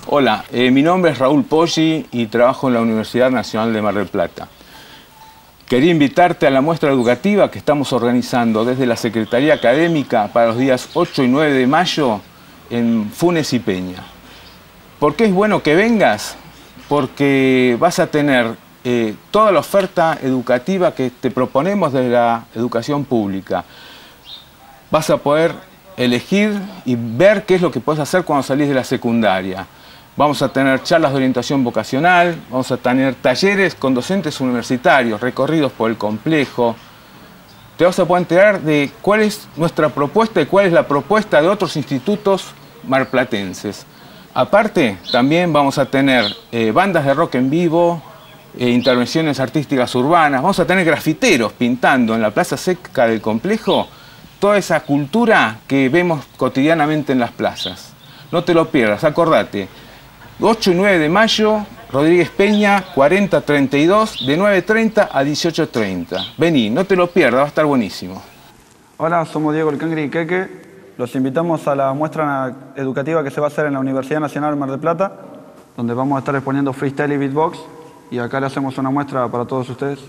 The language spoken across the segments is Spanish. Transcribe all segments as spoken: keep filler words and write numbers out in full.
Hola, eh, mi nombre es Raúl Poggi y trabajo en la Universidad Nacional de Mar del Plata. Quería invitarte a la muestra educativa que estamos organizando desde la Secretaría Académica para los días ocho y nueve de mayo en Funes y Peña. ¿Por qué es bueno que vengas? Porque vas a tener eh, toda la oferta educativa que te proponemos desde la educación pública. Vas a poder elegir y ver qué es lo que puedes hacer cuando salís de la secundaria. Vamos a tener charlas de orientación vocacional, vamos a tener talleres con docentes universitarios, recorridos por el complejo. Te vas a poder enterar de cuál es nuestra propuesta y cuál es la propuesta de otros institutos marplatenses. Aparte, también vamos a tener eh, bandas de rock en vivo, eh, intervenciones artísticas urbanas, vamos a tener grafiteros pintando en la plaza seca del complejo toda esa cultura que vemos cotidianamente en las plazas. No te lo pierdas, acordate. ocho y nueve de mayo, Rodríguez Peña, cuarenta treinta y dos, de nueve treinta a dieciocho treinta. Vení, no te lo pierdas, va a estar buenísimo. Hola, somos Diego El Cangri y Queque. Los invitamos a la muestra educativa que se va a hacer en la Universidad Nacional de Mar del Plata, donde vamos a estar exponiendo freestyle y beatbox. Y acá le hacemos una muestra para todos ustedes.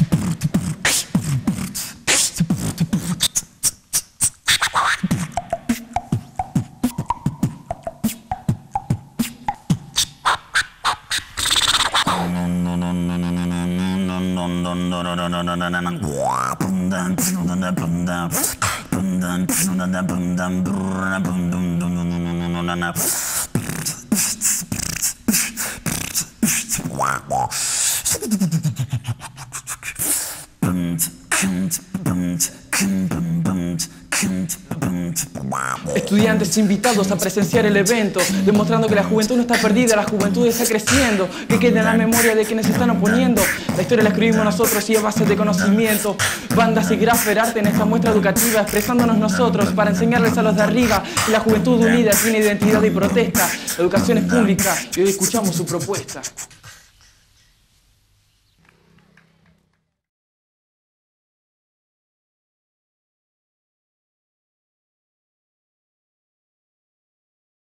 Estudiantes invitados a presenciar el evento, demostrando que la juventud no está perdida, la juventud está creciendo, que quede en la memoria de quienes se están oponiendo. La historia la escribimos nosotros y a base de conocimiento. Bandas y graffer arte en esta muestra educativa, expresándonos nosotros para enseñarles a los de arriba que la juventud unida tiene identidad y protesta. La educación es pública y hoy escuchamos su propuesta.